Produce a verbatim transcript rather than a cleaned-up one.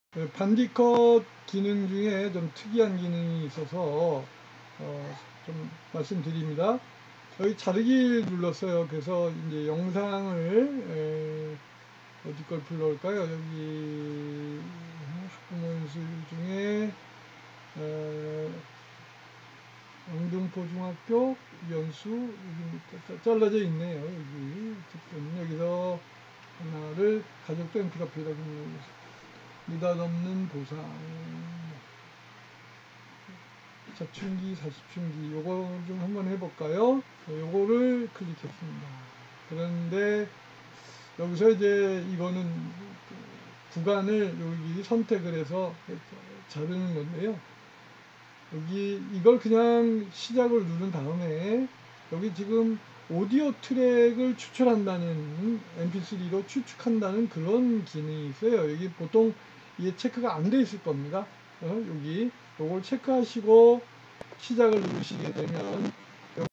그 반디컷 기능 중에 좀 특이한 기능이 있어서 어, 좀 말씀드립니다. 여기 자르기 눌렀어요. 그래서 이제 영상을 에, 어디 걸 불러올까요? 여기 학부모연수 중에 에, 영등포 중학교 연수 여기 잘라져 있네요. 여기 어쨌든 여기서 하나를 가족도 엠피 카피라고 느닷없는 보상 사춘기 사십춘기 요거 좀 한번 해볼까요? 요거를 클릭했습니다. 그런데 여기서 이제 이거는 구간을 여기 선택을 해서 자르는 건데요. 여기 이걸 그냥 시작을 누른 다음에 여기 지금 오디오 트랙을 추출한다는 엠피쓰리로 추측한다는 그런 기능이 있어요. 여기 보통 이게 체크가 안 돼 있을 겁니다. 어, 여기 요걸 체크하시고 시작을 누르시게 되면